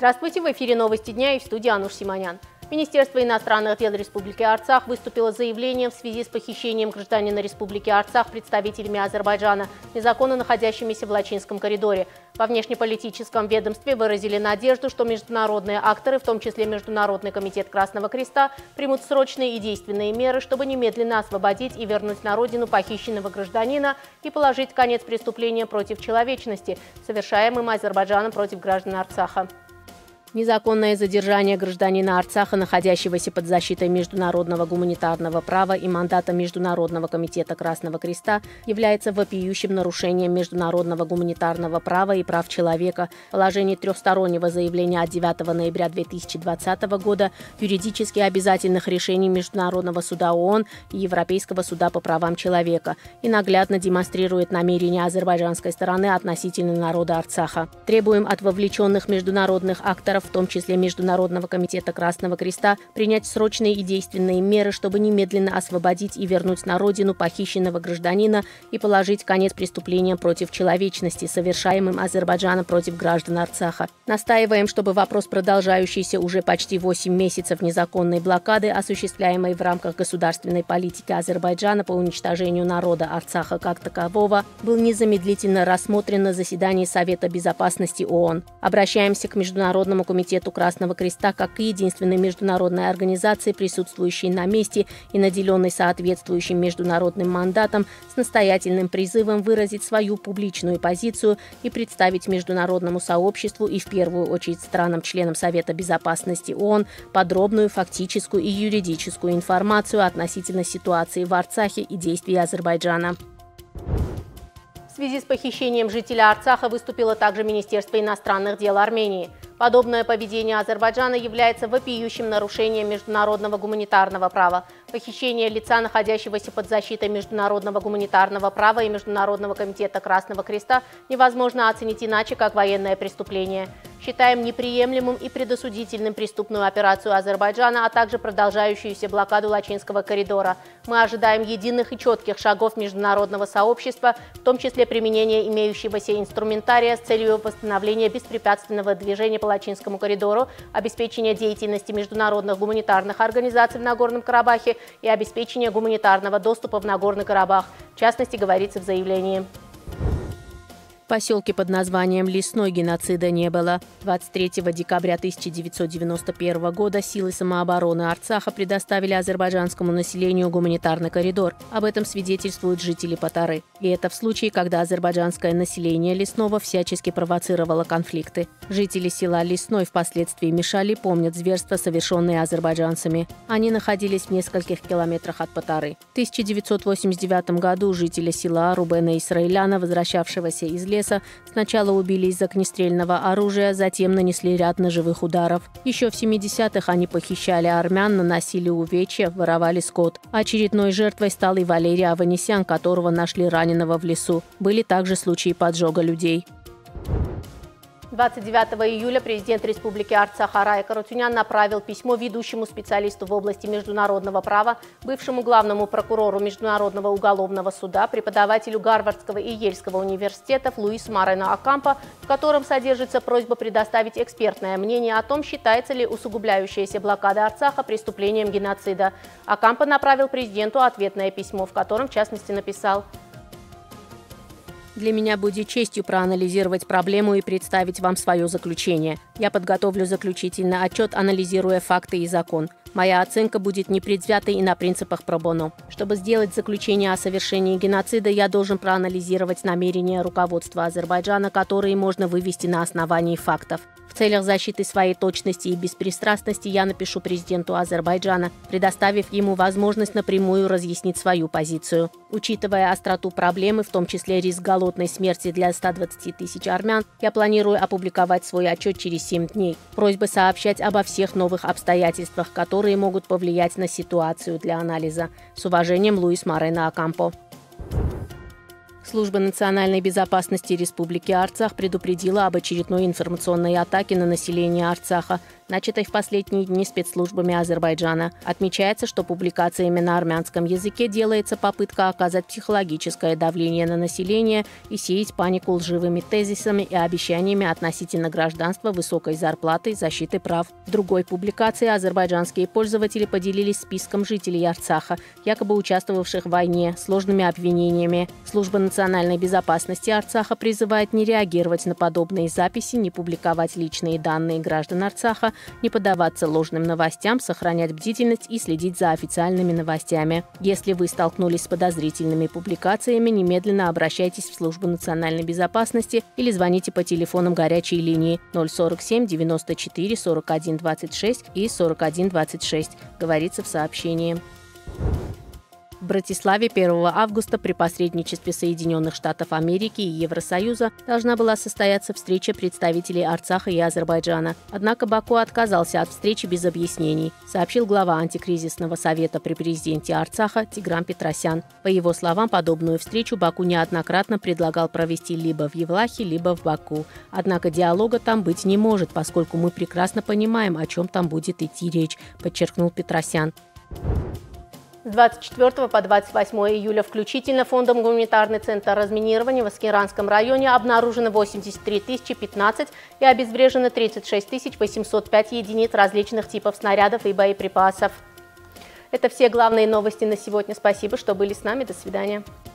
Здравствуйте, в эфире новости дня и в студии Ануш Симонян. Министерство иностранных дел Республики Арцах выступило с заявлением в связи с похищением гражданина Республики Арцах представителями Азербайджана, незаконно находящимися в Лачинском коридоре. Во внешнеполитическом ведомстве выразили надежду, что международные акторы, в том числе Международный комитет Красного Креста, примут срочные и действенные меры, чтобы немедленно освободить и вернуть на родину похищенного гражданина и положить конец преступлениям против человечности, совершаемым Азербайджаном против граждан Арцаха. Незаконное задержание гражданина Арцаха, находящегося под защитой международного гуманитарного права и мандата Международного комитета Красного Креста, является вопиющим нарушением международного гуманитарного права и прав человека. Положение трехстороннего заявления от 9 ноября 2020 года, юридически обязательных решений Международного суда ООН и Европейского суда по правам человека и наглядно демонстрирует намерения азербайджанской стороны относительно народа Арцаха. Требуем от вовлеченных международных акторов, в том числе Международного комитета Красного Креста, принять срочные и действенные меры, чтобы немедленно освободить и вернуть на родину похищенного гражданина и положить конец преступлениям против человечности, совершаемым Азербайджаном против граждан Арцаха. Настаиваем, чтобы вопрос продолжающийся уже почти 8 месяцев незаконной блокады, осуществляемой в рамках государственной политики Азербайджана по уничтожению народа Арцаха как такового, был незамедлительно рассмотрен на заседании Совета безопасности ООН. Обращаемся к Международному комитету Красного Креста как к единственной международной организации, присутствующей на месте и наделенной соответствующим международным мандатом, с настоятельным призывом выразить свою публичную позицию и представить международному сообществу и в первую очередь странам-членам Совета безопасности ООН подробную фактическую и юридическую информацию относительно ситуации в Арцахе и действий Азербайджана. В связи с похищением жителя Арцаха выступило также Министерство иностранных дел Армении. Подобное поведение Азербайджана является вопиющим нарушением международного гуманитарного права. Похищение лица, находящегося под защитой международного гуманитарного права и Международного комитета Красного Креста, невозможно оценить иначе, как военное преступление. Считаем неприемлемым и предосудительным преступную операцию Азербайджана, а также продолжающуюся блокаду Лачинского коридора. Мы ожидаем единых и четких шагов международного сообщества, в том числе применения имеющегося инструментария с целью восстановления беспрепятственного движения по Лачинскому коридору, обеспечения деятельности международных гуманитарных организаций в Нагорном Карабахе и обеспечения гуманитарного доступа в Нагорный Карабах. В частности, говорится в заявлении. В поселке под названием Лесной геноцида не было. 23 декабря 1991 года силы самообороны Арцаха предоставили азербайджанскому населению гуманитарный коридор. Об этом свидетельствуют жители Патары. И это в случае, когда азербайджанское население Лесного всячески провоцировало конфликты. Жители села Лесной впоследствии мешали, помнят зверства, совершенные азербайджанцами. Они находились в нескольких километрах от Патары. В 1989 году жители села Рубена Исраиляна, возвращавшегося из леса, сначала убили из огнестрельного оружия, затем нанесли ряд ножевых ударов. Еще в 70-х они похищали армян, наносили увечья, воровали скот. Очередной жертвой стал и Валерий Аванесян, которого нашли раненого в лесу. Были также случаи поджога людей. 29 июля президент Республики Арцах Арай Каратюнян направил письмо ведущему специалисту в области международного права, бывшему главному прокурору Международного уголовного суда, преподавателю Гарвардского и Ельского университетов Луису Морену Окампо, в котором содержится просьба предоставить экспертное мнение о том, считается ли усугубляющаяся блокада Арцаха преступлением геноцида. Окампо направил президенту ответное письмо, в котором в частности написал: «Для меня будет честью проанализировать проблему и представить вам свое заключение. Я подготовлю заключительный отчет, анализируя факты и закон. Моя оценка будет непредвзятой и на принципах пробоно. Чтобы сделать заключение о совершении геноцида, я должен проанализировать намерения руководства Азербайджана, которые можно вывести на основании фактов. В целях защиты своей точности и беспристрастности я напишу президенту Азербайджана, предоставив ему возможность напрямую разъяснить свою позицию. Учитывая остроту проблемы, в том числе риск голодной смерти для 120 тысяч армян, я планирую опубликовать свой отчет через 7 дней. Просьба сообщать обо всех новых обстоятельствах, которые могут повлиять на ситуацию для анализа. С уважением, Луис Морено Окампо». К Служба национальной безопасности Республики Арцах предупредила об очередной информационной атаке на население Арцаха, начатой в последние дни спецслужбами Азербайджана. Отмечается, что публикациями на армянском языке делается попытка оказать психологическое давление на население и сеять панику лживыми тезисами и обещаниями относительно гражданства, высокой зарплаты, защиты прав. В другой публикации азербайджанские пользователи поделились списком жителей Арцаха, якобы участвовавших в войне, сложными обвинениями. Служба национальной безопасности Арцаха призывает не реагировать на подобные записи, не публиковать личные данные граждан Арцаха, не поддаваться ложным новостям, сохранять бдительность и следить за официальными новостями. Если вы столкнулись с подозрительными публикациями, немедленно обращайтесь в Службу национальной безопасности или звоните по телефонам горячей линии 047 94 41 26 и 41 26, говорится в сообщении. В Братиславе 1 августа при посредничестве Соединенных Штатов Америки и Евросоюза должна была состояться встреча представителей Арцаха и Азербайджана. Однако Баку отказался от встречи без объяснений, сообщил глава антикризисного совета при президенте Арцаха Тигран Петросян. По его словам, подобную встречу Баку неоднократно предлагал провести либо в Евлахе, либо в Баку. Однако диалога там быть не может, поскольку мы прекрасно понимаем, о чем там будет идти речь, подчеркнул Петросян. С 24 по 28 июля включительно Фондом «Гуманитарный центр разминирования» в Аскеранском районе обнаружено 83 015 и обезврежено 36 805 единиц различных типов снарядов и боеприпасов. Это все главные новости на сегодня. Спасибо, что были с нами. До свидания.